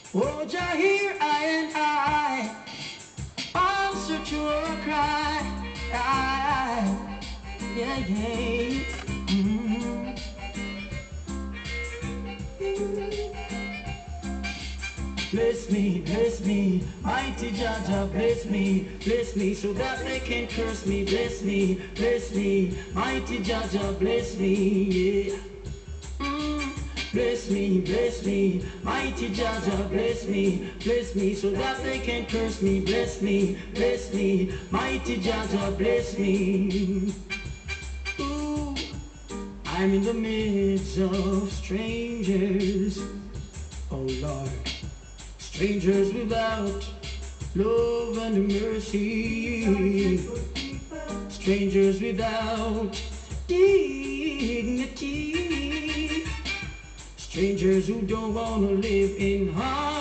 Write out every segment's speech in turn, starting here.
Oh, Jah, here I and I answer to a cry. Yeah, yeah. Mm. Bless me, mighty Jah Jah, bless me, so that they can curse me. Bless me, mighty Jah Jah, bless me, yeah. Mm. Bless me, mighty Jah Jah, bless me, so that they can curse me. Bless me, mighty Jah Jah, bless me. Ooh, I'm in the midst of strangers, oh Lord. Strangers without love and mercy. Strangers without dignity. Strangers who don't want to live in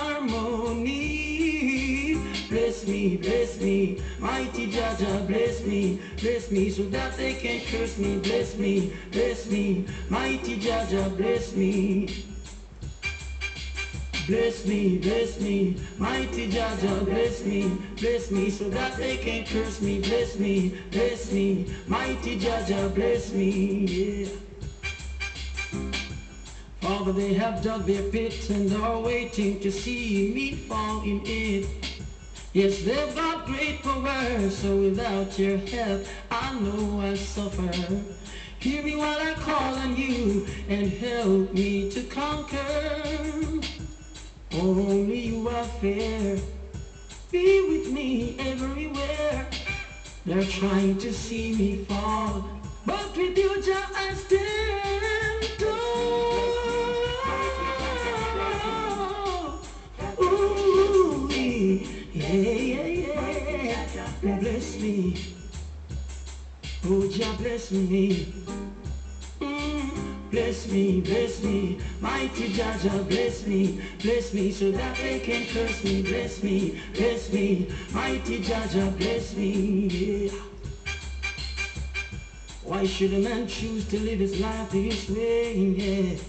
harmony. Bless me, mighty Jah Jah, bless me, so that they can curse me. Bless me, mighty Jah Jah, bless me. Bless me, mighty Jah Jah, bless me, so that they can curse me. Bless me, mighty Jah Jah, bless me, yeah. Father, they have dug their pit and are waiting to see me fall in it. Yes, they've got great power, so without your help, I know I'll suffer. Hear me while I call on you and help me to conquer. Only you are fair. Be with me everywhere. They're trying to see me fall, but with you, Jah, I stand tall. Ooh, yeah. Bless me, oh Jah, bless me. Bless me, mighty Jah Jah, bless me, so that they can curse me. Bless me, mighty Jah Jah, bless me, yeah. Why should a man choose to live his life this way, yeah?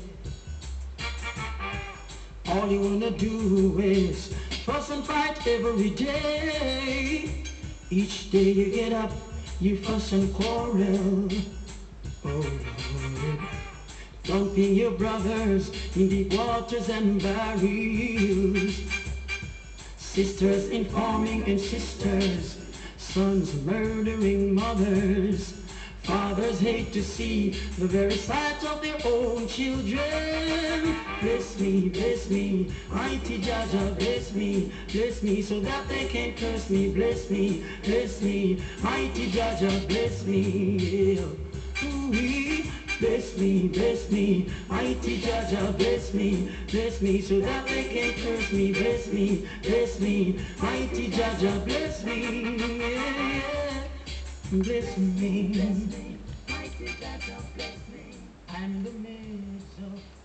All you wanna do is fuss and fight every day. Each day you get up, you fuss and quarrel. Oh Lord, dumping your brothers in deep waters and barrels. Sisters informing and sisters, sons murdering mothers. Fathers hate to see the very sight of their own children. Bless me, mighty Jah Jah, bless me, so that they can curse me. Bless me, mighty Jah Jah, bless me, yeah. Ooh-wee. Bless me, mighty Jah Jah, bless me, so that they can curse me. Bless me, mighty Jah Jah, bless me, yeah. Bless me, mighty Jah Jah, bless me. I'm in the midst of